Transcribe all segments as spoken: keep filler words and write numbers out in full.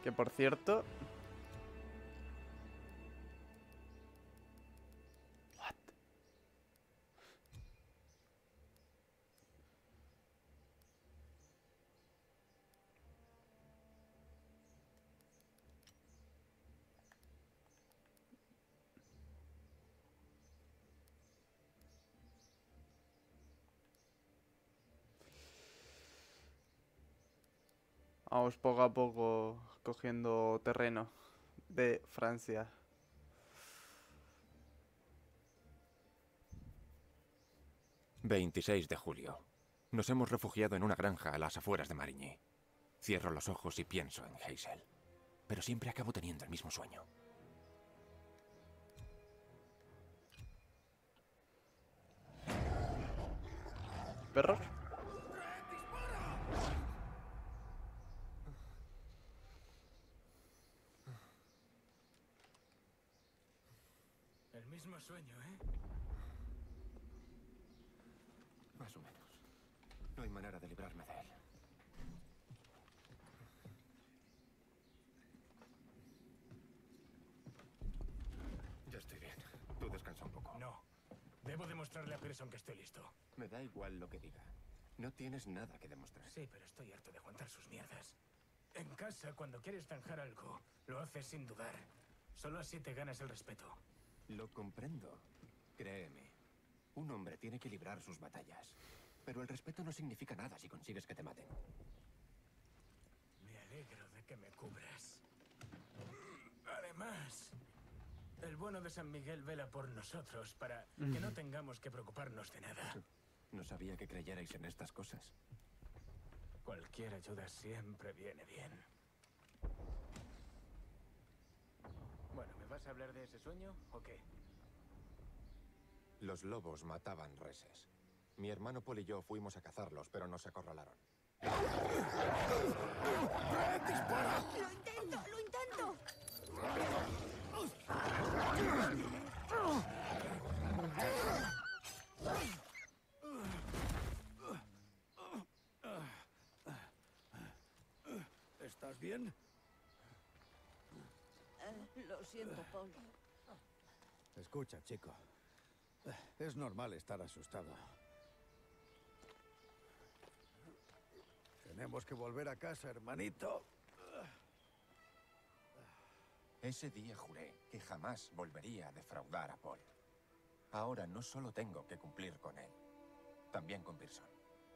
Que por cierto... What? Vamos poco a poco cogiendo terreno de Francia. veintiséis de julio. Nos hemos refugiado en una granja a las afueras de Marigny. Cierro los ojos y pienso en Hazel. Pero siempre acabo teniendo el mismo sueño. ¿Perros? El mismo sueño, ¿eh? Más o menos. No hay manera de librarme de él. Ya estoy bien. Tú descansa un poco. No. Debo demostrarle a Pearson que estoy listo. Me da igual lo que diga. No tienes nada que demostrar. Sí, pero estoy harto de aguantar sus mierdas. En casa, cuando quieres zanjar algo, lo haces sin dudar. Solo así te ganas el respeto. Lo comprendo. Créeme. Un hombre tiene que librar sus batallas. Pero el respeto no significa nada si consigues que te maten. Me alegro de que me cubras. Además, el bueno de San Miguel vela por nosotros para que no tengamos que preocuparnos de nada. No sabía que creyerais en estas cosas. Cualquier ayuda siempre viene bien. Bueno, ¿me vas a hablar de ese sueño o qué? Los lobos mataban reses. Mi hermano Paul y yo fuimos a cazarlos, pero nos acorralaron. ¡Dispara! ¡Lo intento! ¡Lo intento! ¿Estás bien? Eh, lo siento, Paul. Escucha, chico. Es normal estar asustado. Tenemos que volver a casa, hermanito. Ese día juré que jamás volvería a defraudar a Paul. Ahora no solo tengo que cumplir con él, también con Pearson.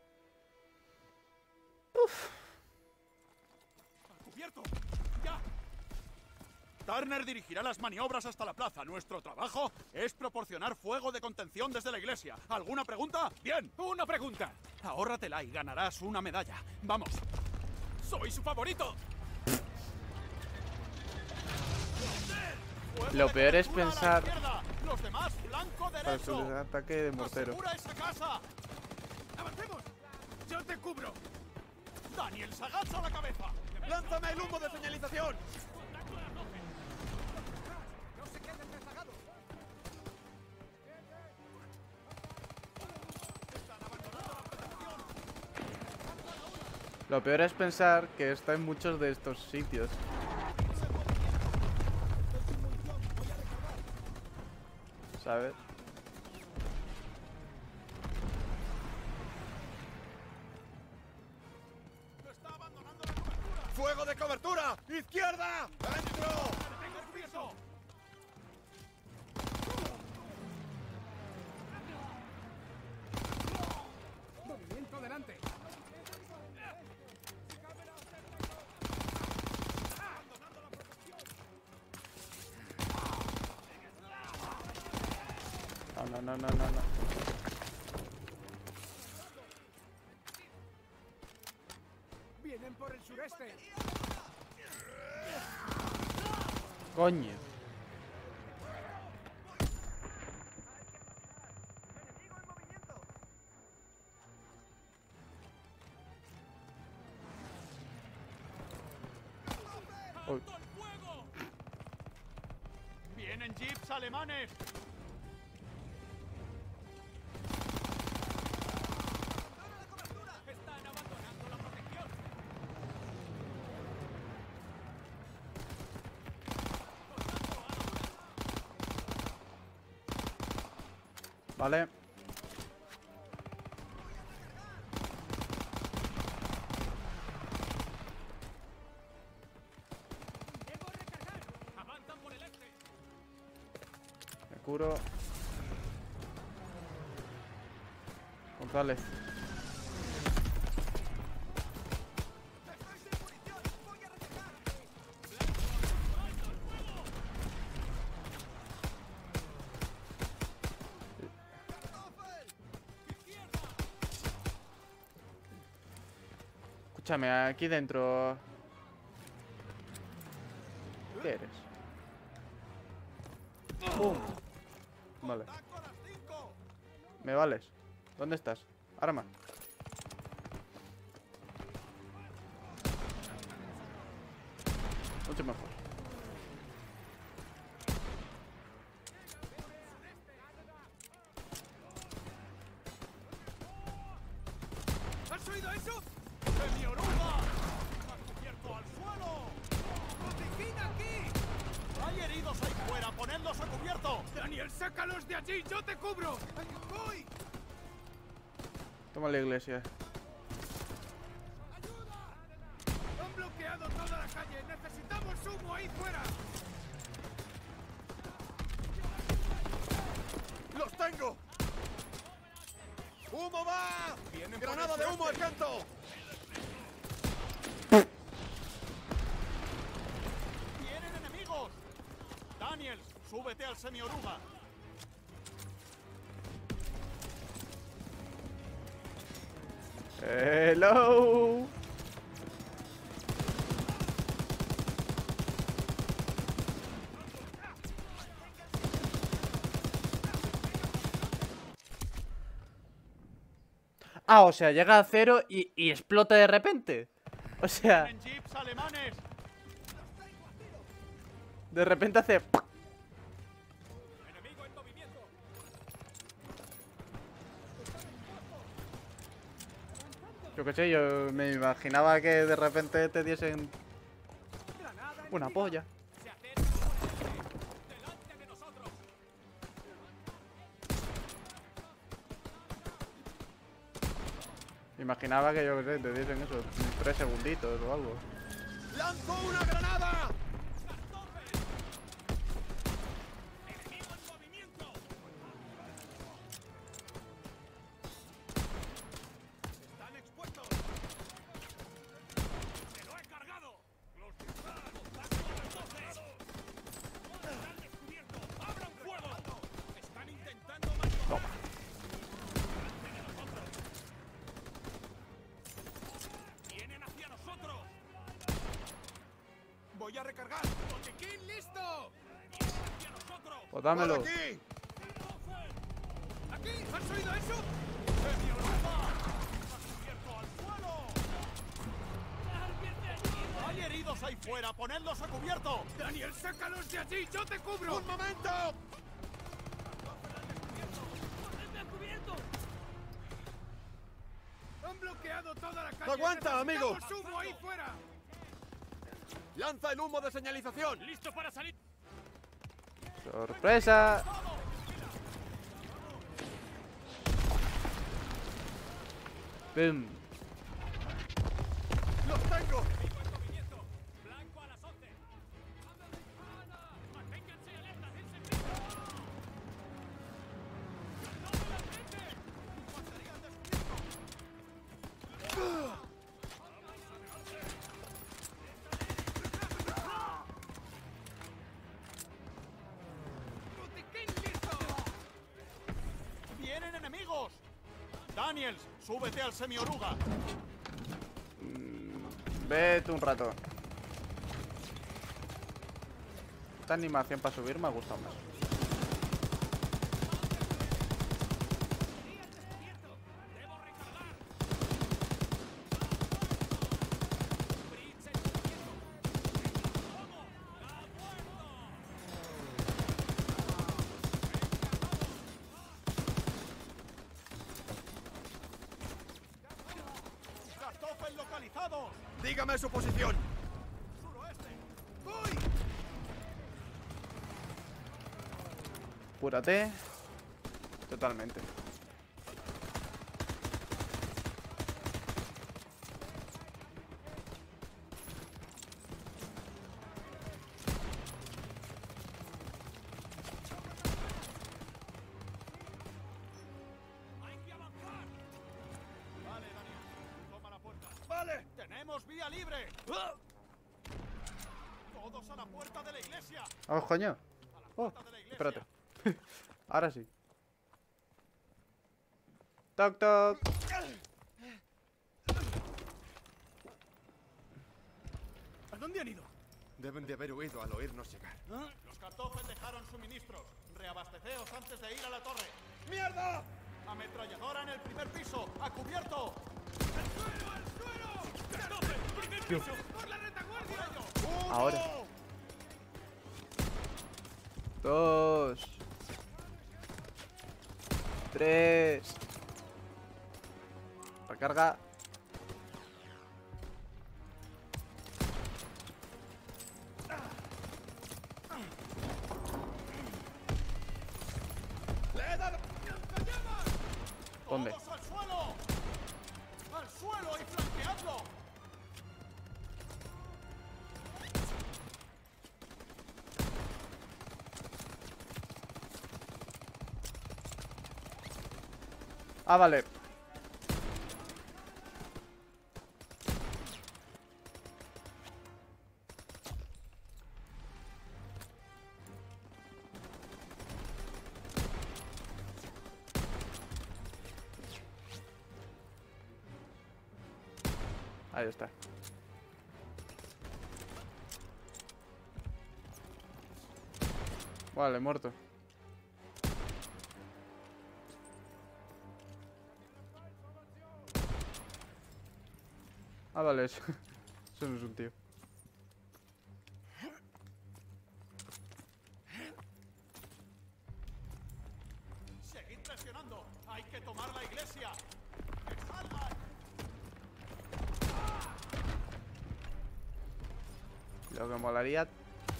¡Cubierto! ¡Ya! Turner dirigirá las maniobras hasta la plaza. Nuestro trabajo es proporcionar fuego de contención desde la iglesia. ¿Alguna pregunta? ¡Bien! ¡Una pregunta! Ahórratela y ganarás una medalla. ¡Vamos! ¡Soy su favorito! Lo peor es pensar Los demás, flanco para su derecho. ataque de mortero. ¡Asegura esa casa! ¡Avancemos! ¡Yo te cubro! ¡Daniel, se agacha la cabeza! ¡Lánzame el humo de señalización! ¡No se queden rezagados! ¡Están abandonando la protección! Lo peor es pensar que está en muchos de estos sitios. ¿Sabes? ¡Está abandonando la cobertura! ¡Fuego de cobertura! ¡Izquierda! ¡Dentro! ¡Tengo cubierto! ¡Movimiento delante! No, no, no, no, no, no. ¡Vienen por el sureste! Coño. Uy. ¡Alto el fuego! ¡Vienen jeeps alemanes! ¡Están abandonando la protección! Vale. Me curo. González. Escúchame, aquí dentro. ¿Qué eres? ¡Pum! Vale. ¿Me vales? ¿Dónde estás? Arma. Mucho mejor. ¿Has oído eso? ¡Semioruga! ¡Ha cubierto al suelo! ¡Botiquín aquí! ¡Hay heridos ahí fuera! ¡Ponedlos a cubierto! Daniel, sácalos de allí, yo te cubro. ¡Voy! Toma la iglesia. Han bloqueado toda la calle. Necesitamos humo ahí fuera. ¡Los tengo! ¡Humo va! ¡Granada de humo al canto! ¡Vienen enemigos! Daniels, súbete al semioruga. Hello. Ah, o sea, llega a cero y, y explota de repente. O sea, ¡En jeeps alemanes! de repente hace... ¡Enemigo en movimiento! Yo qué sé, yo me imaginaba que de repente te diesen una polla. ¡Se acerca un delante de nosotros! Me imaginaba que yo qué sé, te diesen eso, tres segunditos o algo. ¡Lanzo una granada! ¡Están expuestos! ¡Se lo he cargado! ¡Los disparados! ¡Están descubiertos! ¡Abran fuego! ¡Están intentando maniobrar! ¡Vienen hacia nosotros! ¡Voy a recargar! ¡Botiquín listo! ¡Vienen hacia nosotros! Pues dámelo. aquí! ¡Aquí! ¿Has oído eso? ¡Semioruga! ¡Ha cubierto al suelo! ¡Hay heridos ahí fuera! ¡Ponedlos a cubierto! Daniel, sácalos de allí, yo te cubro. ¡Un momento! Han bloqueado toda la calle. ¡Aguanta, amigo! Necesitamos humo ahí fuera. ¡Lanza el humo de señalización! Listo para salir. Sorpresa. Boom. ¡Los tengo! Blanco a las once. Manténganse alerta, dense ¡Vienen enemigos! Daniels, súbete al semioruga. Vete un rato. Esta animación para subir me ha gustado más. ¡Kartoffel localizados! ¡Dígame su posición! ¡Suroeste! ¡Voy! Cúrate. Totalmente. Vale, Daniel. Toma la puerta. ¡Vale! ¡Tenemos vía libre! ¡Todos a la puerta de la iglesia! ¡Oh, coño! ¡A la Oh, puerta de la iglesia! espérate. Ahora sí. Toc, toc. ¿A dónde han ido? Deben de haber huido al oírnos llegar. Los cartofes dejaron suministros. Reabasteceos antes de ir a la torre. ¡Mierda! Ametralladora en el primer piso. ¡A cubierto! ¡Al suelo, al suelo! ¡Cartofe! ¡Primer piso! ¡Por la retaguardia! Ahora. Dos. Tres. Recarga. ¿Dónde? ¡Todos al suelo! ¡Al suelo y flanqueadlo! Ah, vale. Ahí está. Vale, muerto. Ah, vale, eso. Eso no es un tío. Seguid presionando. Hay que tomar la iglesia. ¡Que salgan! Lo que molaría.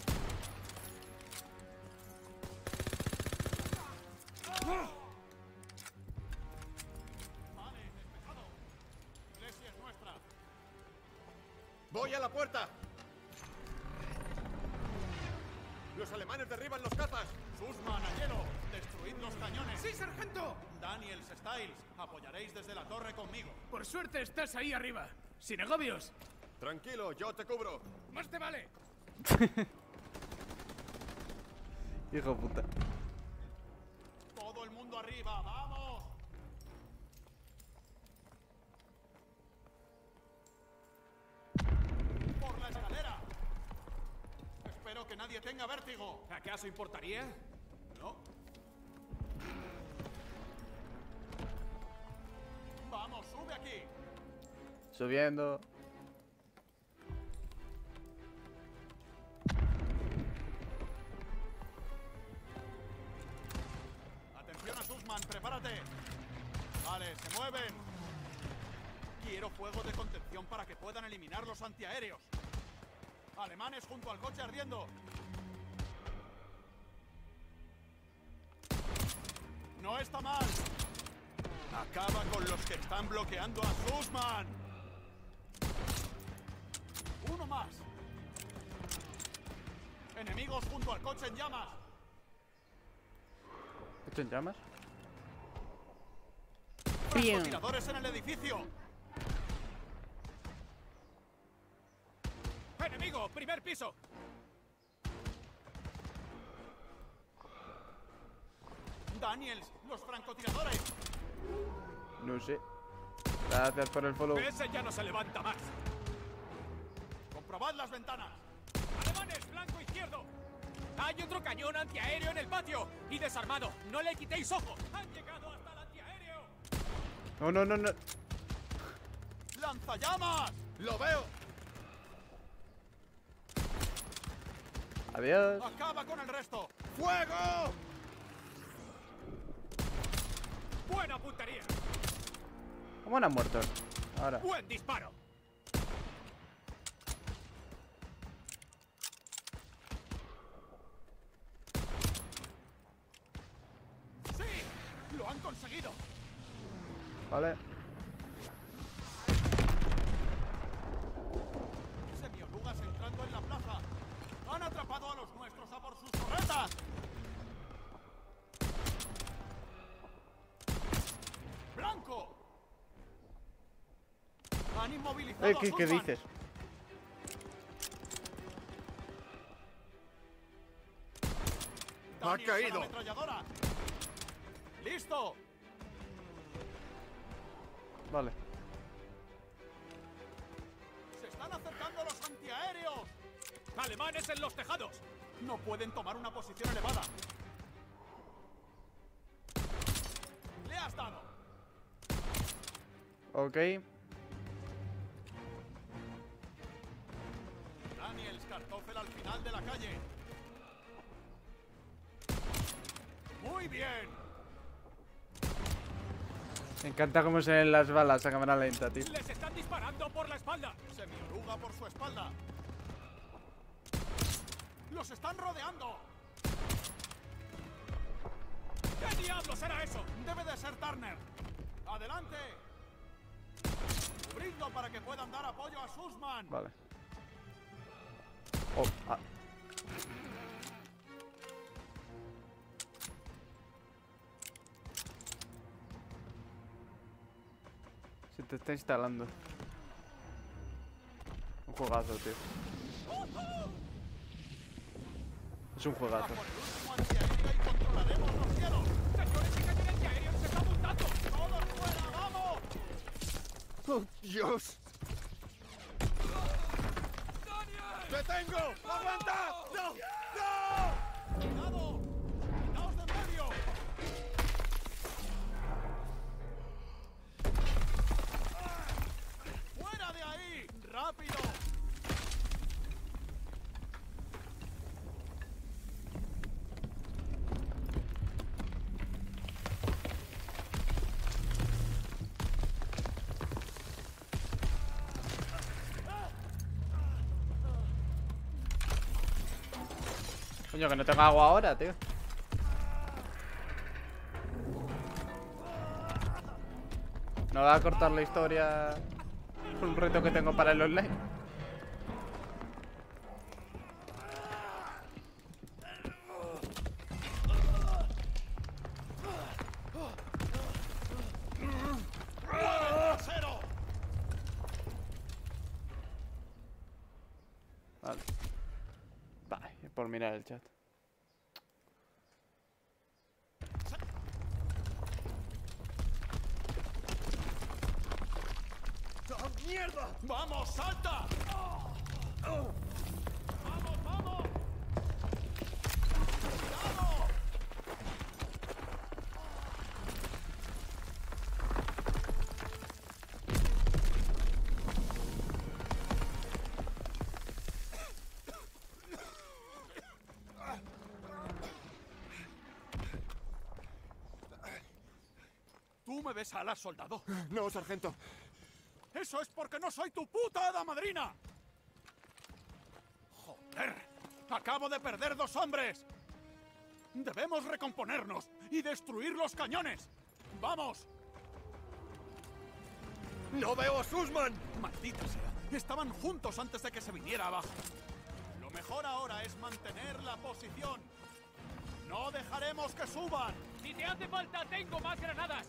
Vale, despejado. Iglesia es nuestra. ¡Voy a la puerta! ¡Los alemanes derriban los cazas! Sussman, a hielo. Destruid los cañones. ¡Sí, sargento! Daniels, Styles, apoyaréis desde la torre conmigo. Por suerte estás ahí arriba. Sin agobios. Tranquilo, yo te cubro. ¡Más te vale! Hijo de puta. Todo el mundo arriba, vamos. Por la escalera. Espero que nadie tenga vértigo. ¿Acaso importaría? No. Vamos, sube aquí. Subiendo. Atención a Sussman, prepárate. Vale, se mueven. Quiero fuego de contención para que puedan eliminar los antiaéreos. Alemanes junto al coche ardiendo. No está mal. Acaba con los que están bloqueando a Sussman. Uno más. Enemigos junto al coche en llamas. ¿Esto en llamas? Francotiradores en el edificio. ¡Enemigo! ¡Primer piso! Daniels, los francotiradores. No sé. Gracias por el follow. Ese ya no se levanta más. Comprobad las ventanas. ¡Alemanes! ¡Blanco izquierdo! ¡Hay otro cañón antiaéreo en el patio! ¡Y desarmado! ¡No le quitéis ojo! ¡Han llegado hasta el antiaéreo! No, no, no, no. ¡Lanzallamas! ¡Lo veo! Adiós. Acaba con el resto. ¡Fuego! ¡Buena puntería! ¿Cómo no han muerto? Ahora. ¡Buen disparo! ¡Sí! ¡Lo ¡Lo han conseguido! Vale. Semiorugas entrando en la plaza. ¡Han atrapado a los nuestros a por sus torretas! ¡Blanco! Han inmovilizado Eh, a ¿qué, ¿Qué Sulman. dices? ¡Ha Daniels a la caído! ametralladora. ¡Listo! Vale. ¡Se están acercando los antiaéreos! ¡Alemanes en los tejados! No pueden tomar una posición elevada. ¡Le has dado! Ok. Daniels, Kartoffel al final de la calle. ¡Muy bien! Me encanta cómo se ven las balas a cámara lenta, tío. ¡Les están disparando por la espalda! Semioruga por su espalda. ¡Los están rodeando! ¿Qué diablos era eso? Debe de ser Turner. ¡Adelante! Cubridlo para que puedan dar apoyo a Sussman. Vale. Oh, ah. Se te está instalando. Un juegazo, tío. Es un juegazo. Por el último antiaéreo y controlaremos los cielos. ¡Señores, y cañón antiaéreo se está montando! ¡Todos fuera, vamos! ¡Oh, Dios! ¡Detengo! ¡Aguanta! ¡No! ¡No! ¡Cuidado! ¡Quitaos de en medio! ¡Fuera de ahí! ¡Rápido! Coño, que no tengo agua ahora, tío. No va a cortar la historia. Es un reto que tengo para el online. ¡Cero! Vale. Vale, por mirar el chat. ¡Mierda! ¡Vamos, salta! ¡Vamos, vamos! ¡Cuidado! ¿Tú me ves alas, soldado? No, sargento. ¡Eso es porque no soy tu puta hada madrina! ¡Joder! ¡Acabo de perder dos hombres! Debemos recomponernos y destruir los cañones. ¡Vamos! ¡No veo a Sussman! ¡Maldita sea! Estaban juntos antes de que se viniera abajo. Lo mejor ahora es mantener la posición. ¡No dejaremos que suban! ¡Si te hace falta, tengo más granadas!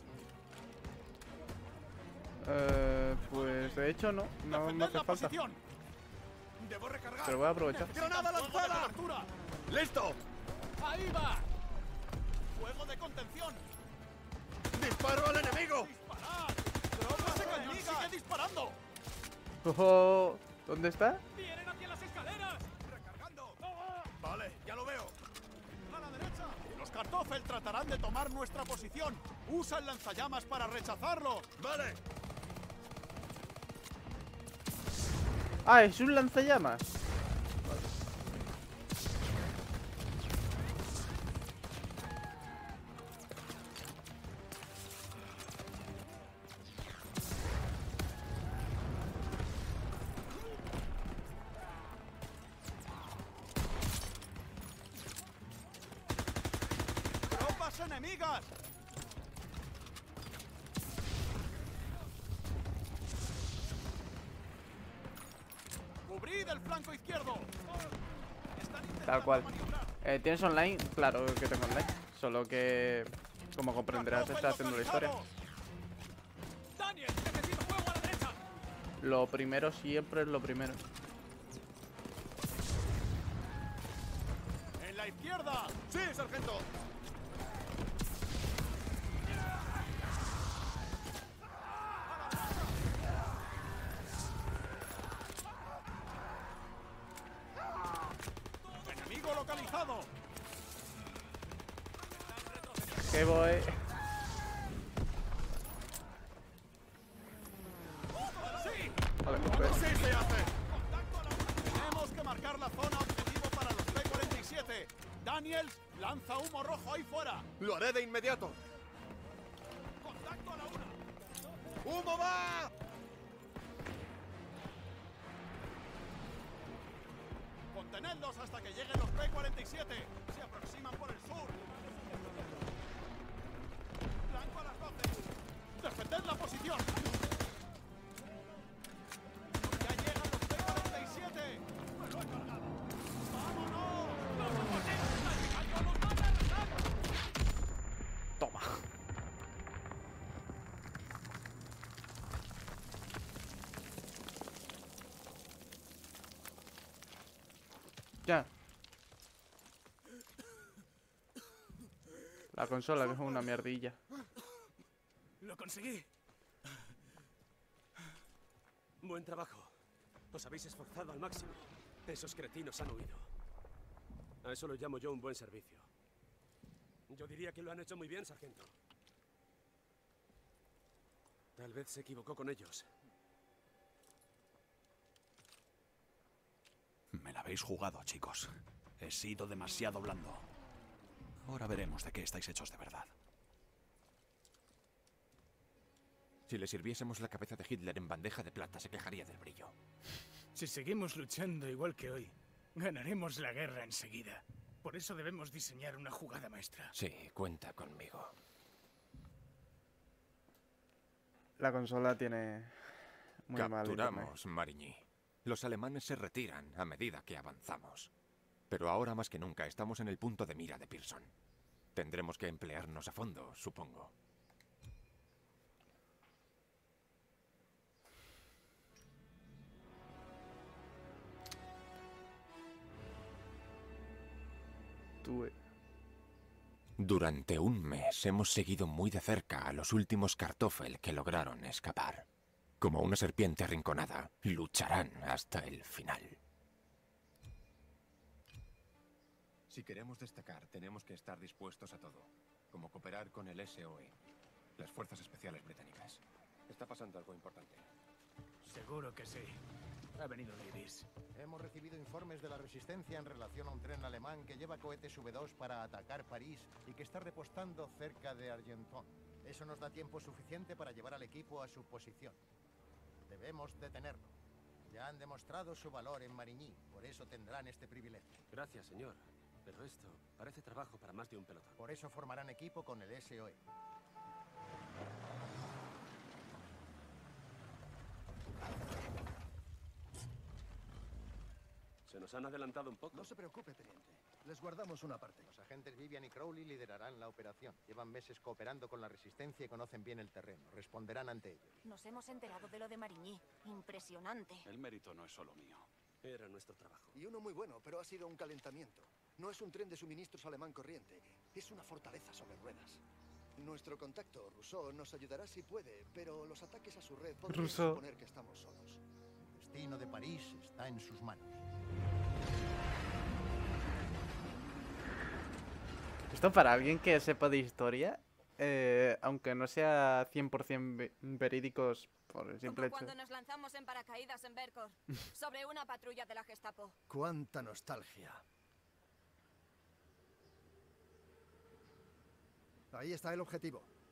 Eh, pues de hecho no, no me ¡Defended hace la falta. posición! ¡Debo recargar! Pero voy a aprovechar. ¡Granada lanzada! ¡Listo! ¡Ahí va! ¡Fuego de contención! ¡Disparo al enemigo! ¡Disparad! ¡Tropa se cañón sigue disparando! Ojo, ¿dónde está? ¡Vienen hacia las escaleras! ¡Recargando! Vale, ya lo veo. ¡A la derecha! Los Kartoffel tratarán de tomar nuestra posición. Usa el lanzallamas para rechazarlo. ¡Vale! Ah, es un lanzallamas. ¡Tropas enemigas! ¡Y del flanco izquierdo! Están intentando Tal cual. maniobrar. Eh, ¿Tienes online? Claro que tengo online. Solo que, como comprenderás, está haciendo la historia. Daniel, necesito fuego a la derecha. Lo primero siempre es lo primero. ¡En la izquierda! ¡Sí, sargento! ¡Enemigo localizado! Que voy. ¡Sí! Vale, pues. ¡Sí se hace! ¡Contacto a la una! Tenemos que marcar la zona objetivo para los P cuarenta y siete. Daniels, lanza humo rojo ahí fuera. ¡Lo haré de inmediato! ¡Contacto a la una! ¡Humo va! Contenedlos hasta que lleguen los P cuarenta y siete. Se aproximan por el sur. Blanco a las doce. ¡Defended la posición! ¡Ya llegan los P cuarenta y siete! ¡Me lo he cargado! ¡Vámonos! ¡Vamos por él! ¡Está llegando! ¡Nos van a arrasar! Toma. Ya. La consola, que es una mierdilla. Lo conseguí. Buen trabajo. Os habéis esforzado al máximo. Esos cretinos han huido. A eso lo llamo yo un buen servicio. Yo diría que lo han hecho muy bien, sargento. Tal vez se equivocó con ellos. Me la habéis jugado, chicos. He sido demasiado blando. Ahora veremos de qué estáis hechos de verdad. Si le sirviésemos la cabeza de Hitler en bandeja de plata, se quejaría del brillo. Si seguimos luchando igual que hoy, ganaremos la guerra enseguida. Por eso debemos diseñar una jugada maestra. Sí, cuenta conmigo. La consola tiene muy mal internet. Capturamos Marigny. Los alemanes se retiran a medida que avanzamos. Pero ahora más que nunca estamos en el punto de mira de Pearson. Tendremos que emplearnos a fondo, supongo. Tuve. Durante un mes hemos seguido muy de cerca a los últimos Kartoffel que lograron escapar. Como una serpiente arrinconada, lucharán hasta el final. Si queremos destacar, tenemos que estar dispuestos a todo, como cooperar con el S O E, las Fuerzas Especiales Británicas. Está pasando algo importante. Seguro que sí. Ha venido Davis. Hemos recibido informes de la resistencia en relación a un tren alemán que lleva cohetes V dos para atacar París y que está repostando cerca de Argenton. Eso nos da tiempo suficiente para llevar al equipo a su posición. Debemos detenerlo. Ya han demostrado su valor en Marigny, por eso tendrán este privilegio. Gracias, señor. Pero esto parece trabajo para más de un pelotón. Por eso formarán equipo con el S O E. Se nos han adelantado un poco. No se preocupe, teniente. Les guardamos una parte. Los agentes Vivian y Crowley liderarán la operación. Llevan meses cooperando con la resistencia y conocen bien el terreno. Responderán ante ellos. Nos hemos enterado de lo de Marigny. Impresionante. El mérito no es solo mío. Era nuestro trabajo. Y uno muy bueno, pero ha sido un calentamiento. No es un tren de suministros alemán corriente. Es una fortaleza sobre ruedas. Nuestro contacto, Rousseau, nos ayudará si puede, pero los ataques a su red podrían Rousseau. suponer que estamos solos. El destino de París está en sus manos. Esto para alguien que sepa de historia, eh, aunque no sea cien por cien ve- verídicos por el simple Como hecho. cuando nos lanzamos en paracaídas en Vercors sobre una patrulla de la Gestapo. ¡Cuánta nostalgia! Ahí está el objetivo.